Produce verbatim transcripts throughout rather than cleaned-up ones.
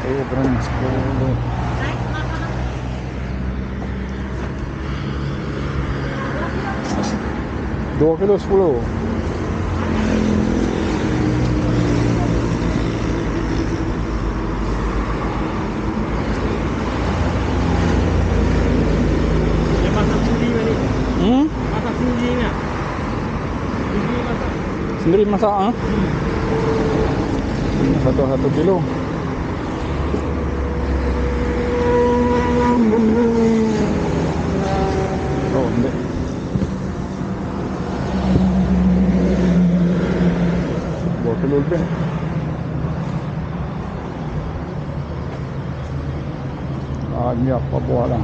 Sobrang sepuluh. Dua kilo sepuluh. Hmm? Masak sendiri ni. Sendiri masak ah? Satu satu kilo. Oh, ambil. Dua kilo lebih. Ah, ni apa buat lah.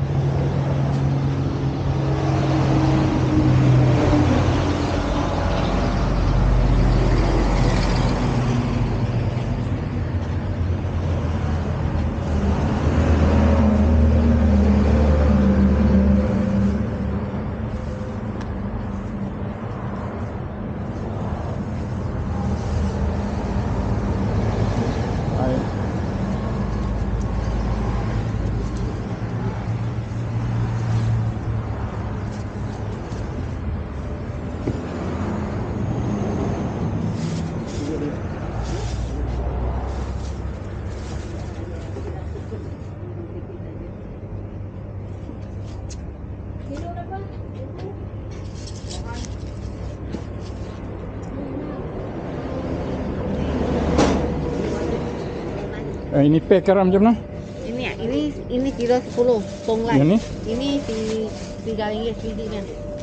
Eh, ini pack garam macam mana? Ini ini ini kilo sepuluh tonglai. Yang ni? Ini tiga ringgit biji ni.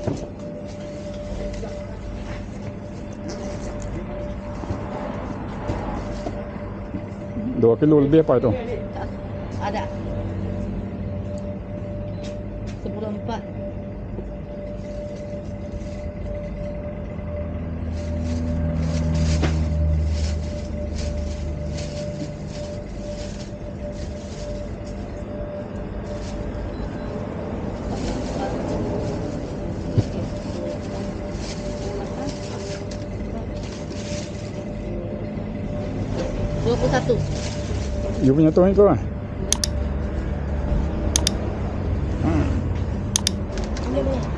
Dua kilo lebih apa itu? Ada. Sepuluh empat. Dua puluh satu. You punya tu itu lah. Hmm. Ini punya.